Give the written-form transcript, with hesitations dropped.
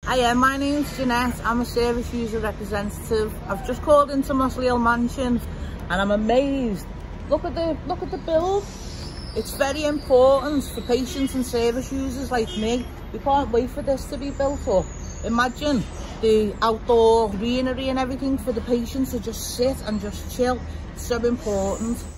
Hiya, my name's Jeanette. I'm a service user representative. I've just called into Mossley Mansion and I'm amazed. Look at the build. It's very important for patients and service users like me. We can't wait for this to be built up. Imagine the outdoor greenery and everything for the patients to just sit and just chill. It's so important.